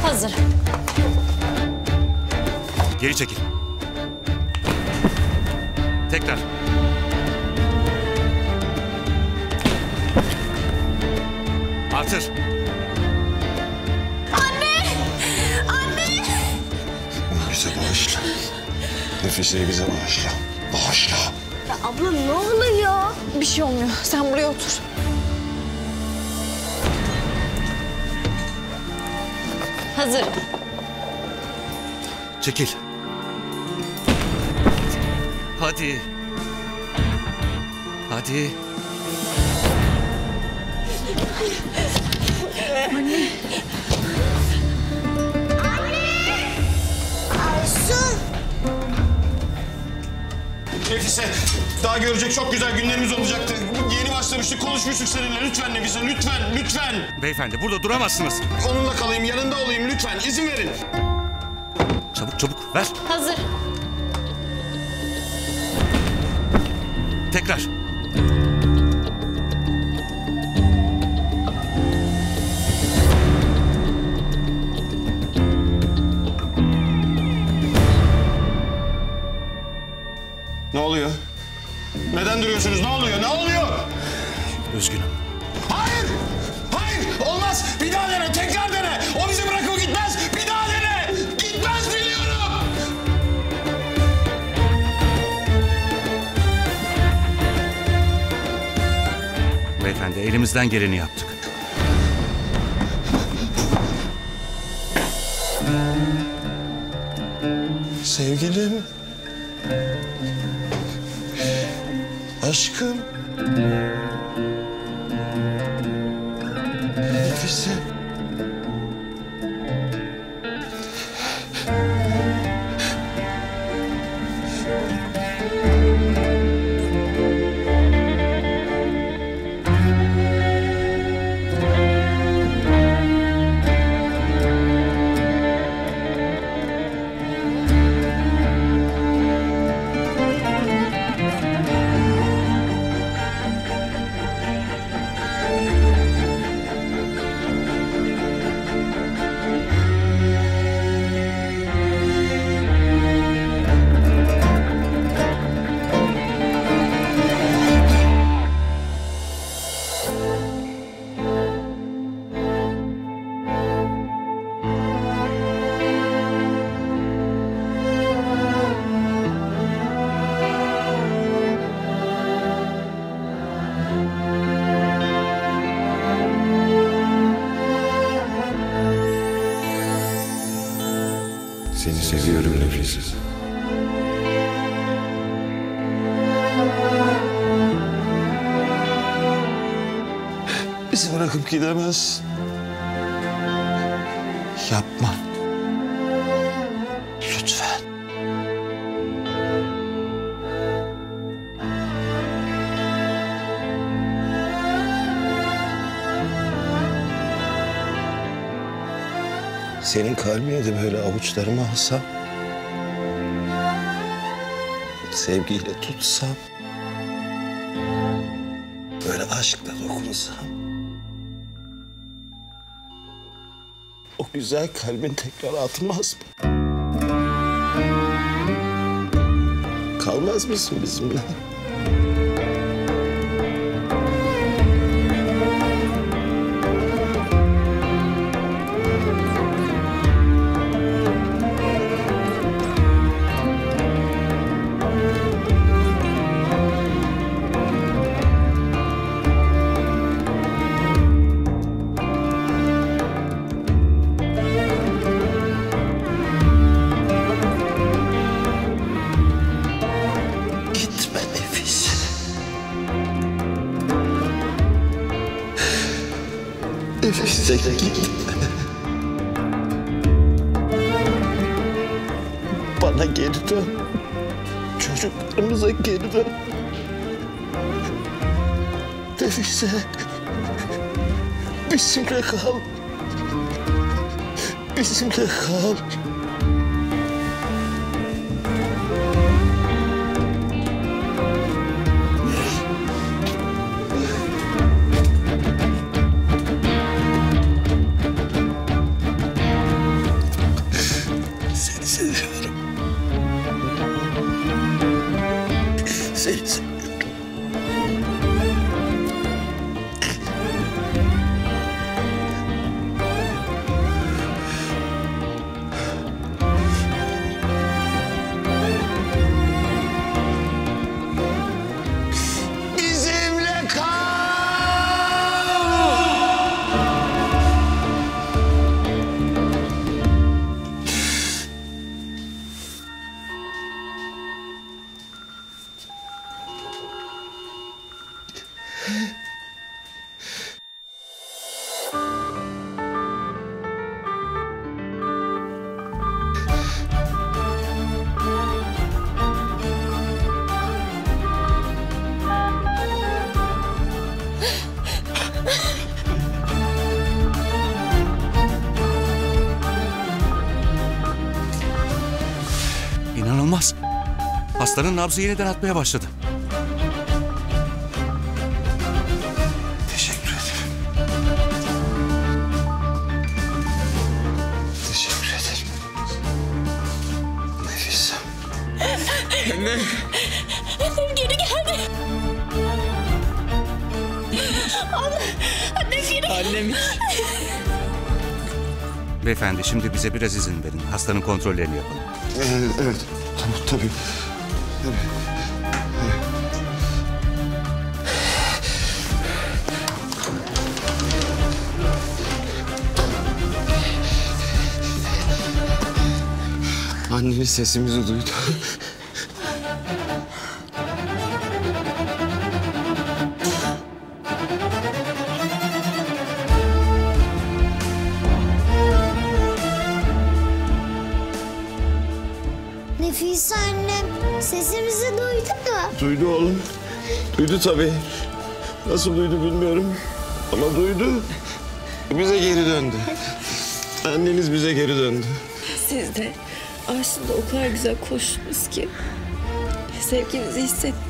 Hazır. Geri çekil. Tekrar. Artır. Anne! Anne! Bize bağışla. Nefis'i bize bağışla. Bağışla. Ya abla ne oluyor? Bir şey olmuyor. Sen buraya otur. Hazır. Çekil. Hadi. Hadi. Nefise, daha görecek çok güzel günlerimiz olacaktı. Yeni başlamıştık, konuşmuştuk seninle. Lütfen Nefise, lütfen, lütfen. Beyefendi burada duramazsınız. Onunla kalayım, yanında olayım lütfen. İzin verin. Çabuk çabuk ver. Hazır. Tekrar. Ne oluyor? Neden duruyorsunuz? Ne oluyor? Ne oluyor? Üzgünüm. Hayır! Hayır! Olmaz! Bir daha dene! Tekrar dene! O bizi bırakıp gitmez! Bir daha dene! Gitmez biliyorum! Beyefendi elimizden geleni yaptık. Sevgilim. Aşkım. Nefise. Seni seviyorum Nefise. Bizi bırakıp gidemez. Yapma. Lütfen. Senin kalbine de böyle avuçlarıma alsam, sevgiyle tutsam, böyle aşkla dokunsam, o güzel kalbin tekrar atmaz mı? Kalmaz mısın bizimle? Gitme Nefise. Nefise gitme. Bana geri dön. Çocuklarımıza geri dön. Nefise. Bizimle kal. Bizimle kal. Hastanın nabzı yeniden atmaya başladı. Teşekkür ederim. Teşekkür ederim. Nefis. Anne. Annem geri geldi. Annem geri geldi. Annem. Beyefendi şimdi bize biraz izin verin. Hastanın kontrollerini yapalım. Evet. Tabii. Anneniz sesimizi duydu. Nefise annem sesimizi duydu mu? Duydu oğlum. Duydu tabii. Nasıl duydu bilmiyorum. Ama duydu. Bize geri döndü. Anneniz bize geri döndü. Siz de aslında o kadar güzel koştunuz ki sevginizi hissettim.